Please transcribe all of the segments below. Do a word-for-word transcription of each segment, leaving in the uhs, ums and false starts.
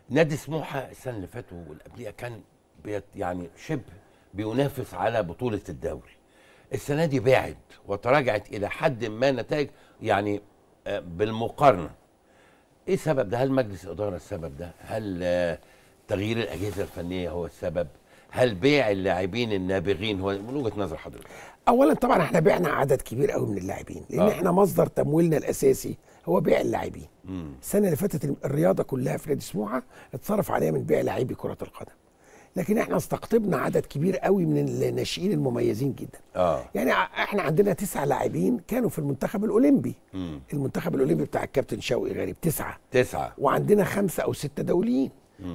نادي سموحه السنه اللي فاتت واللي قبليها كان بيت يعني شبه بينافس على بطوله الدوري. السنه دي بعد وتراجعت الى حد ما نتائج يعني بالمقارنه. ايه السبب ده؟ هل مجلس اداره السبب ده؟ هل تغيير الاجهزه الفنيه هو السبب؟ هل بيع اللاعبين النابغين هو من وجهه نظر حضرتك؟ اولا طبعا احنا بعنا عدد كبير قوي من اللاعبين، لان آه. احنا مصدر تمويلنا الاساسي هو بيع اللاعبين. السنه اللي فاتت الرياضه كلها في نادي سموحه اتصرف عليها من بيع لاعبي كره القدم، لكن احنا استقطبنا عدد كبير قوي من الناشئين المميزين جدا. اه يعني احنا عندنا تسع لاعبين كانوا في المنتخب الاولمبي. مم. المنتخب الاولمبي بتاع الكابتن شوقي غريب تسعه تسعه وعندنا خمسه او سته دوليين.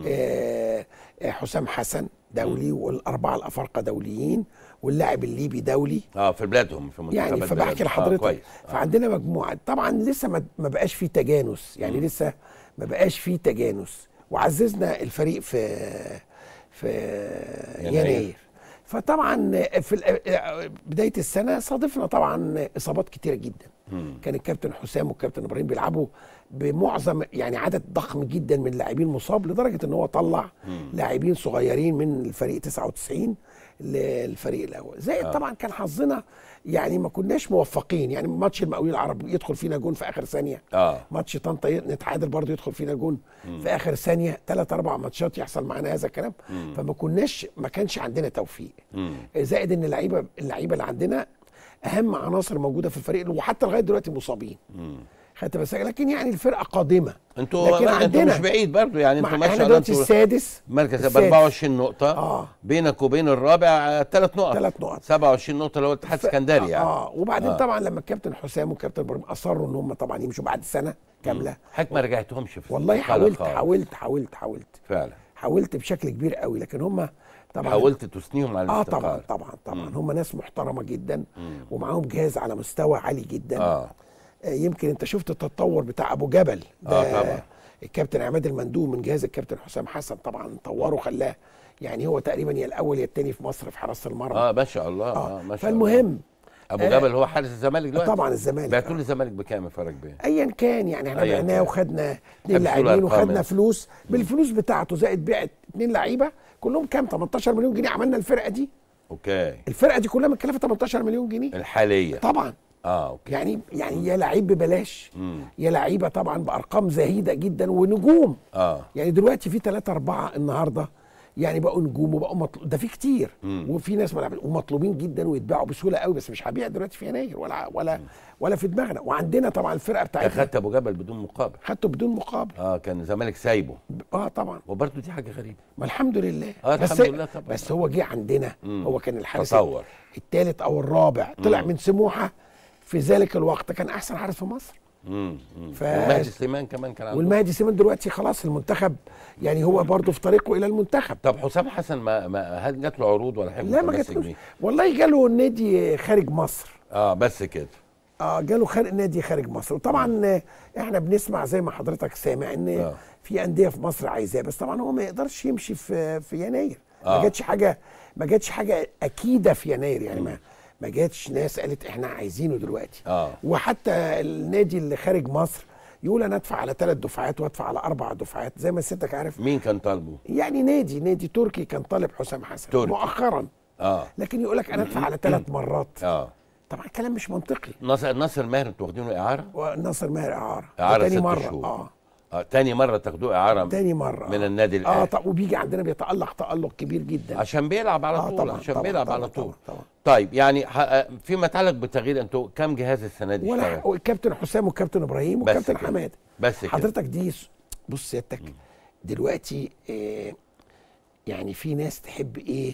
آه حسام حسن دولي، مم. والاربعه الافارقه دوليين، واللاعب الليبي دولي. اه في بلادهم في منتخبات يعني فبحكي لحضرتك. آه آه. فعندنا مجموعه طبعا لسه ما بقاش فيه تجانس، يعني مم. لسه ما بقاش فيه تجانس، وعززنا الفريق في في يناير. فطبعا في بدايه السنه صادفنا طبعا اصابات كتيره جدا. مم. كان الكابتن حسام والكابتن ابراهيم بيلعبوا بمعظم يعني عدد ضخم جدا من اللاعبين مصاب، لدرجه ان هو طلع لاعبين صغيرين من الفريق تسعة وتسعين للفريق الاول. زائد آه. طبعا كان حظنا يعني ما كناش موفقين، يعني ماتش المقاولين العرب يدخل فينا جون في اخر ثانيه. اه ماتش طنطا نتعادل برضه يدخل فينا جون مم. في اخر ثانيه. ثلاث اربع ماتشات يحصل معانا هذا الكلام. مم. فما كناش ما كانش عندنا توفيق. مم. زائد ان اللعيبه اللعيبه اللي عندنا اهم عناصر موجوده في الفريق وحتى لغايه دلوقتي مصابين. مم. خدت بس، لكن يعني الفرقه قادمه. انتوا انتوا مش بعيد برضه، يعني انتوا ما شاء الله انتوا السادس مركز ب أربعة وعشرين نقطه. اه بينك وبين الرابع ثلاث نقط ثلاث نقط سبعة وعشرين نقطه اللي هو الاتحاد السكندري. آه, يعني اه وبعدين آه. طبعا لما الكابتن حسام والكابتن ابراهيم اصروا ان هم طبعا يمشوا بعد سنه كامله. حضرتك ما رجعتهمش في والله حاولت حاولت حاولت حاولت فعلا حاولت بشكل كبير قوي، لكن هم طبعا حاولت تثنيهم على الاستقرار. اه طبعا طبعا طبعا هم ناس محترمه جدا. مم. ومعاهم جهاز على مستوى عالي جدا. اه يمكن انت شفت التطور بتاع ابو جبل ده. اه طبعا الكابتن عماد المندوب من جهاز الكابتن حسام حسن طبعا طوره خلاه يعني هو تقريبا يا الاول يا الثاني في مصر في حراسه المرمى. اه ما شاء الله. اه, آه ما شاء فالمهم الله. ابو آه جبل هو حارس الزمالك دلوقتي. طبعا الزمالك بعتوا لي الزمالك بكام يا فرج بيه؟ ايا كان يعني احنا بعناه وخدنا اثنين لاعبين وخدنا فلوس بالفلوس بتاعته زائد بيع اثنين لعيبه كلهم كام تمنتاشر مليون جنيه عملنا الفرقه دي. اوكي الفرقه دي كلها متكلفه تمنتاشر مليون جنيه الحاليه طبعا. اه اوكي يعني يعني يا لعيب ببلاش مم. يا لعيبه طبعا بارقام زهيده جدا ونجوم. اه يعني دلوقتي في ثلاثة أربعة النهارده يعني بقوا نجوم وبقوا مطلوب، ده في كتير. مم. وفي ناس ومطلوبين جدا ويتباعوا بسهوله قوي، بس مش هبيع دلوقتي في يناير ولا ولا مم. ولا في دماغنا. وعندنا طبعا الفرقه بتاعتنا. خدت ابو جبل بدون مقابل. خدته بدون مقابل. اه كان الزمالك سايبه. اه طبعا. وبرده دي حاجه غريبه. ما الحمد لله. اه بس الحمد لله طبعا. بس هو جه عندنا. مم. هو كان الحارس تصور الثالث او الرابع طلع مم. من سموحه في ذلك الوقت، كان احسن حارس في مصر. امم ف... والمهدي سليمان كمان كان عنده. والمهدي سليمان دلوقتي خلاص المنتخب يعني هو برضه في طريقه الى المنتخب. طب حسام حسن ما, ما هل جات له عروض ولا حاجه؟ لا ما جاتلوش والله، جاله النادي خارج مصر. اه بس كده. اه جاله خارج نادي خارج مصر. وطبعا م. احنا بنسمع زي ما حضرتك سامع ان آه. في انديه في مصر عايزاه، بس طبعا هو ما يقدرش يمشي في في يناير. آه. ما جاتش حاجه ما جاتش حاجه اكيده في يناير يعني. م. ما ما جاتش ناس قالت احنا عايزينه دلوقتي. اه وحتى النادي اللي خارج مصر يقول انا ادفع على ثلاث دفعات وادفع على اربع دفعات زي ما سيادتك عارف. مين كان طالبه؟ يعني نادي نادي تركي كان طالب حسام حسن تركي. مؤخرا. اه لكن يقول لك انا ادفع على ثلاث مرات. اه طبعا الكلام مش منطقي. ناصر ناصر ماهر انتوا واخدينه اعاره؟ وناصر ماهر اعاره. اعاره تاني ست مره. شهور. اه اه تاني مره تاخدوه اعاره. تاني مره من النادي الاهلي. اه طب وبيجي عندنا بيتالق تالق كبير جدا عشان بيلعب على آه طول. طبعًا عشان طبعًا بيلعب طبعًا على طول. طبعًا طبعًا. طيب يعني فيما يتعلق بالتغيير انتوا كام جهاز السنه دي ولا الكابتن حسام والكابتن ابراهيم والكابتن حماد بس كده. حضرتك دي بص سيادتك دلوقتي آه يعني في ناس تحب ايه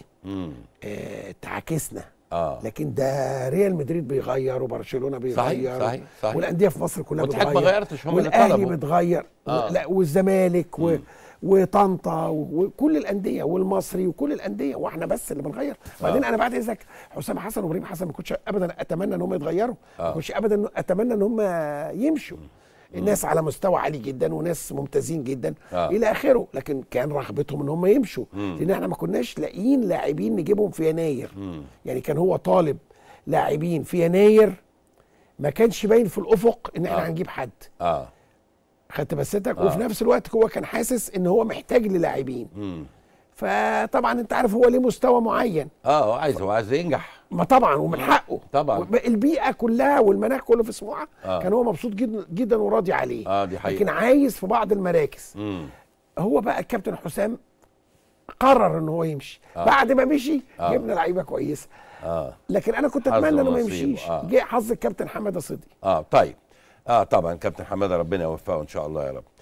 آه تعاكسنا. اه لكن ده ريال مدريد بيغير وبرشلونه بيغير. صحيح صحيح صحيح. والانديه في مصر كلها بتغير. ما غيرتش هم اللي طلبوا. والاهلي طلبوا. بتغير. آه. لا والزمالك و... وطنطا وكل الانديه والمصري وكل الانديه، واحنا بس اللي بنغير. وبعدين آه. انا بعد اذنك حسام حسن وابراهيم حسن ما كنتش ابدا اتمنى ان هم يتغيروا. ما آه. كنتش ابدا اتمنى ان هم يمشوا. الناس على مستوى عالي جدا وناس ممتازين جدا آه. الى اخره، لكن كان رغبتهم ان هم يمشوا. مم. لان احنا ما كناش لاقيين لاعبين نجيبهم في يناير. مم. يعني كان هو طالب لاعبين في يناير ما كانش باين في الافق ان احنا آه. هنجيب حد. اه خدت بستك. آه. وفي نفس الوقت هو كان حاسس ان هو محتاج للاعبين. امم فطبعا انت عارف هو ليه مستوى معين. اه هو عايز هو عايز ينجح. ما طبعا ومن حقه طبعا. البيئه كلها والمناخ كله في سموحه آه. كان هو مبسوط جدا جدا وراضي عليه. اه دي حقيقه. لكن عايز في بعض المراكز. امم هو بقى الكابتن حسام قرر ان هو يمشي. آه. بعد ما مشي آه. جبنا لعيبه كويسه. اه لكن انا كنت حظ اتمنى انه ما ونصيب. يمشيش. آه. جه حظ الكابتن حماده صدقي. اه طيب. اه طبعا كابتن حماده ربنا يوفقه ان شاء الله يا رب.